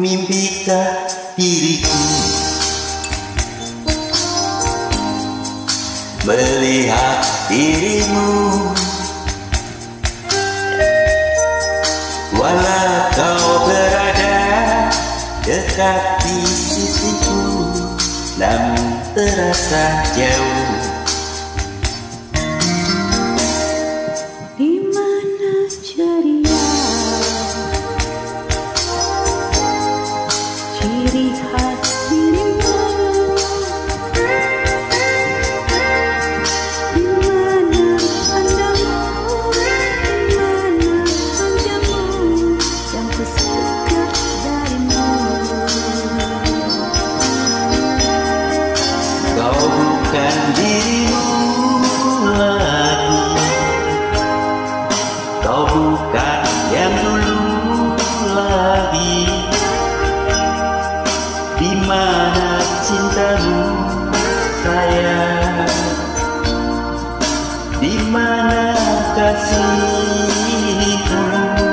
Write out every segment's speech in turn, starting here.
Mimpikah diriku melihat dirimu, walau kau berada dekat di sisiku, namun terasa jauh. Di mana ceria, ciri khas dirimu? Di mana pandamu, di mana wajahmu yang kusuka darimu? Kau bukan dirimu lagi, kau bukan yang dulu lagi. Di mana cintamu sayang? Di mana kasihku?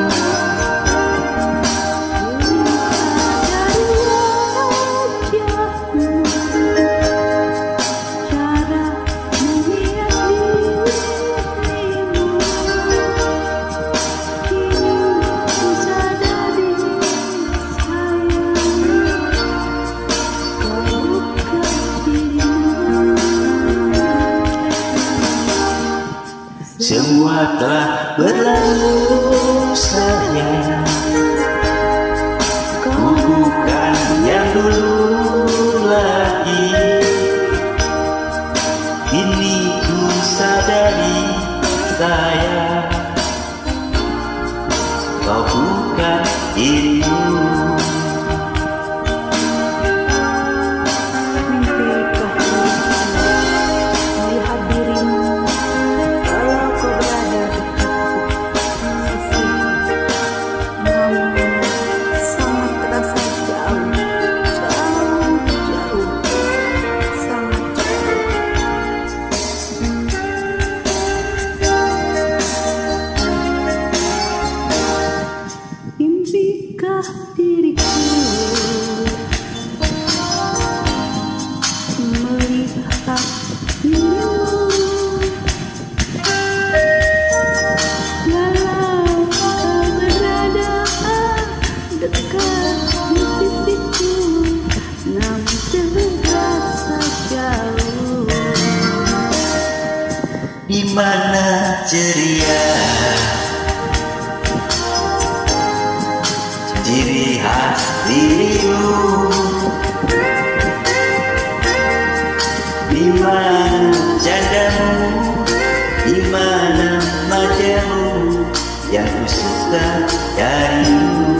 Semua telah berlalu sayang, ku bukan yang dulu lagi. Kini ku sadari sayang, kau bukan dirimu. Mimpikah diriku melihat dirimu, walau kau berada dekat di sisiku, namun terasa jauh. Di mana ceria, ciri khas dirimu? Di mana candamu? Di mana wajahmu yang kusuka darimu?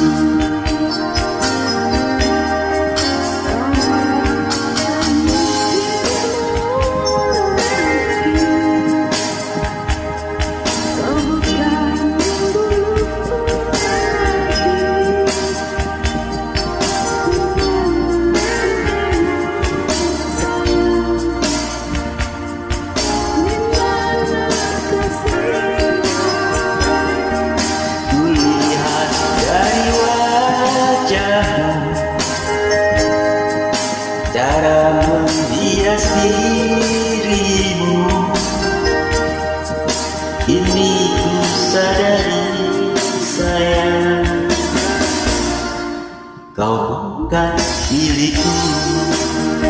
Cara menghias dirimu, ini ku sadari sayang, kau bukan milikku.